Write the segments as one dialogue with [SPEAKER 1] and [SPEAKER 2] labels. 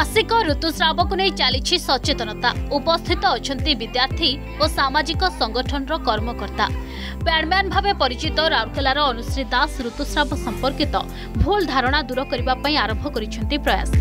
[SPEAKER 1] मासिक ऋतुस्राव को नहीं चली सचेतनता उपस्थित अच्छा विद्यार्थी और सामाजिक संगठन कर्मकर्ता बैडमैन भाव परिचित राउरकेलार अनुश्री दास ऋतुस्राव संपर्कित भूल धारणा दूर करने आरंभ कर प्रयास।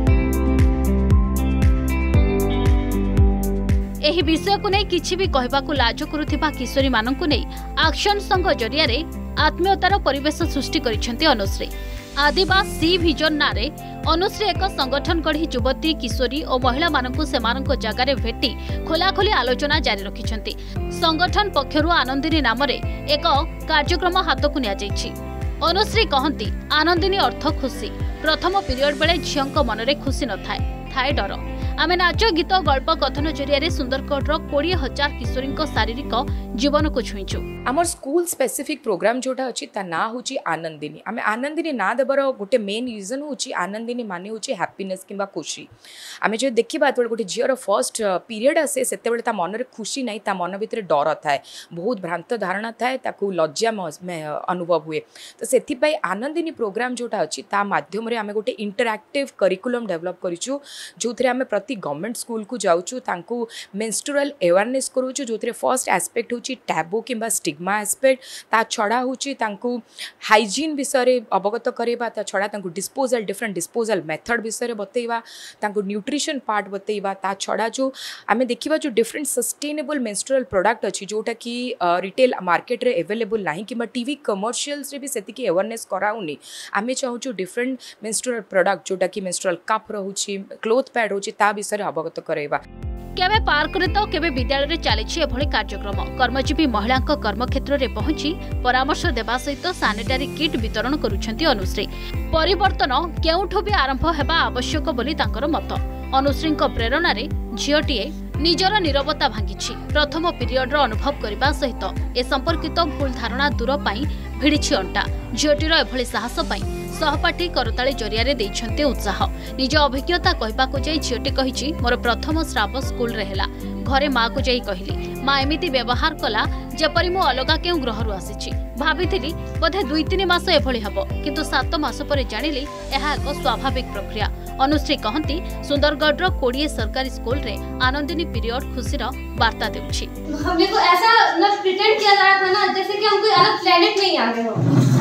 [SPEAKER 1] एही विषय को नहीं किछि भी कहबाकू लाज करुथिबा किशोरी माननकु नहीं एक्शन संघ जरिया रे आत्मीयतार परिवेश सृष्टि करिसेंती अनुश्री। आदिवासी सी विजन नारे अनुश्री एक संगठन गढ़ी युवती किशोरी और महिला माननकु सेमानक जगार भेटी खोलाखोली आलोचना जारी रखिछंती। संगठन पक्षरु आनंदिनी नाम रे एक कार्यक्रम हाथ को निया जायछि। अनुश्री कहंती आनंदिनी अर्थ खुशी। प्रथम पीरियड बेले झियंक मनरे खुशी न थाए डर। आमे नाच गीत गल्प कथन जरिया सुंदरगढ़ 20,000 किशोरी शारीरिक जीवन को छुईचु।
[SPEAKER 2] आमर स्कूल स्पेसिफिक प्रोग्राम जोटा अच्छी ता ना होची आनंदिनी। आमे आनंदिनी ना देवर गोटे मेन रीजन होची आनंदिनी माने होची हैप्पीनेस किंबा खुशी। आमे जो देखिबा तो गोटे झियर फर्स्ट पीरियड आसे सेते बेले ता मनरे खुशी नाही, ता मन भितर डर थाए, बहुत भ्रांत धारणा थाए, ताकू लज्जा अनुभव हुए। तो सेथि पई आनंदिनी प्रोग्राम जोटा अच्छी ता माध्यम रे आमे गोटे इंटरैक्टिव करिकुलम डेवलप करिचु जोथरे आमे प्रति गवर्नमेंट स्कूल को जाउचु, तांकू मेंस्ट्रुअल अवेयरनेस करूचु जोथरे फर्स्ट एस्पेक्ट होची टैबू किंबा स्टिग्मा एस्पेक्ट। ता छड़ा होची तांकू हाइजीन विषय अवगत करेबा, ता छड़ा तांकू डिस्पोजल डिफरेंट डिस्पोजल मेथड विषय बतेइबा, तांकू न्यूट्रिशन पार्ट बतेइबा। ता छड़ा जो आमे देखिबा जो डिफरेंट सस्टेनेबल मेंस्ट्रुअल प्रोडक्ट अछि जोटा कि रिटेल मार्केट रे अवेलेबल नाही किंबा टीवी कमर्शियल्स रे भी सेतिकी अवेयरनेस कराउनी। आमे चाहूचु डिफरेंट मेंस्ट्रुअल प्रोडक्ट जोटा कि मेंस्ट्रुअल कप रहूची, क्लोथ पैड होची, ता विषय अवगत कराइबा।
[SPEAKER 1] केबे पार्क रे तो केबे विद्यालय रे चली एभली कार्यक्रम। कर्मजीवी महिला कर्मक्षेत्र रे पहुंची परामर्श देवा सहित सैनिटरी किट वितरण करुछंती अनुश्री। परिवर्तन केउठो भी आरंभ हेबा आवश्यक बोली तांकर मत। अनुश्री प्रेरणा रे झियोटीए निजर नीरवता भांगी प्रथम पीरियड अनुभव करने सहित ए संपर्कित भूल धारणा दूर पाई भिड़ी अंटा। झियोटीर एभली साहस पाई सहपाठी करताली जरिया देइछन्ते उत्साह। निज अभिज्ञता कहबाकू जाई झियोटी कहिछि मोर प्रथम श्राव स्कूल रे हेला। घरे माँ को जाई कहली, माँ एमिति व्यवहार कला जेपरि मु अलगा केउ ग्रहरु आसीछि। भाबिथिली बोधे 2-3 मास एभली हबो, किंतु 7 मास परे जानिली एहा एक स्वाभाविक प्रक्रिया। अनुश्री कहंती सुंदरगढ़ 20 सरकारी स्कूल रे आनंदिनी पीरियड खुशीर वार्ता देउछि।
[SPEAKER 3] हमने को ऐसा न प्रिटेंड किया जा रहा था ना जैसे कि हम कोई अलग प्लेनेट में ही आ गए हो।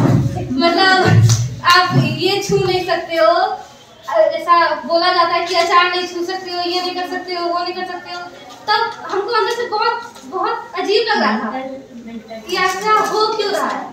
[SPEAKER 3] मतलब आप ये छू नहीं सकते हो, ऐसा बोला जाता है कि अचार नहीं छू सकते हो, ये नहीं कर सकते हो, वो नहीं कर सकते हो। तब हमको अंदर से बहुत अजीब लग रहा था कि ऐसा हो क्यों रहा है।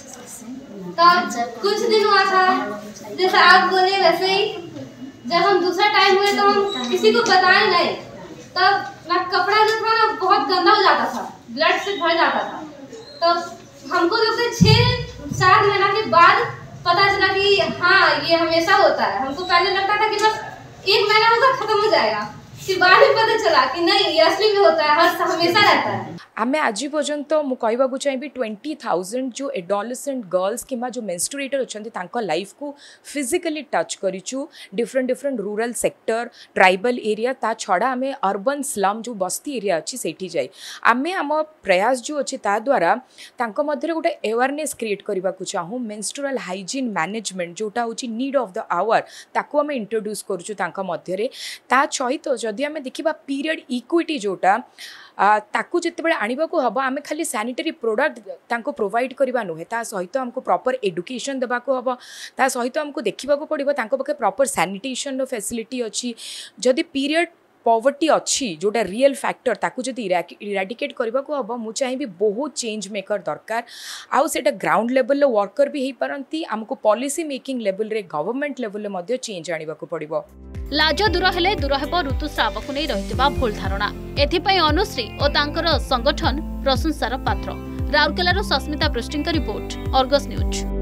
[SPEAKER 3] तब कुछ दिन हुआ था जैसा आप बोले वैसे ही, जब हम दूसरा टाइम हुए तो हम किसी को बताए नहीं। तब मैं कपड़ा जो था ना बहुत गंदा हो जाता था, ब्लड से भर जाता था। तो हमको लगता 6-7 महीना के बाद पता चला कि हाँ ये हमेशा होता है। हमको पहले लगता था कि बस 1 महीना होगा खत्म हो जाएगा, फिर बाद में पता चला कि नहीं ये असली में होता है, हमेशा रहता है।
[SPEAKER 2] आमे आज पर्यंत मु कहबाकू चाहिए 20,000 जो एडोलेसेंट गर्ल्स किंबा जो मेंस्ट्रुएटर अछंती तांको लाइफ को फिजिकली टच करिचु। Different rural sector, tribal area, ता छड़ा आमे अर्बन स्लम जो बस्ती एरिया अच्छी सेठी जाई आमे आम प्रयास जो अच्छी ता द्वारा तांको मध्यरे गोटे अवेयरनेस क्रिएट करबाकू चाहू। मेंस्ट्रुअल हाइजीन मैनेजमेंट जोटा होची नीड ऑफ द आवर ताको आमे इंट्रोड्यूस करूछु तांको मध्यरे। ता सहित जदि आमे देखिबा पीरियड इक्विटी जोटा ताकू जितेबाला आनिबाकू हबो, आमे खाली सैनिटरी प्रोडक्ट तांको प्रोवाइड करबा नुहे, ता सहित हमको प्रॉपर एडुकेशन देबाकू हबो, ता सहित हमको देखिबाकू पड़िबो तांको पाखे प्रॉपर सैनिटेशन फैसिलिटी अछि। जदि पीरियड पॉवर्टी अच्छी जोटा रियल फैक्टर ताकू जदि इराडिकेट करबा को हबो, मु चाहिबी बहुत चेंज मेकर दरकार। आउ सेटा ग्राउंड लेवल वर्कर भी हेई परंती, हमको पॉलिसी मेकिंग लेवल रे गवर्नमेंट लेवल रे मध्ये चेंज आनिबा को पड़िबो।
[SPEAKER 1] लाज दूर हेले दूर हेबो ऋतुस्राव को नै रहितबा भूल धारणा। एथिपई अनुश्री और तांकर संगठन प्रशंसार पात्र। राउरकेलार सस्मिता पृष्टिंक रिपोर्ट, अर्गस न्यूज।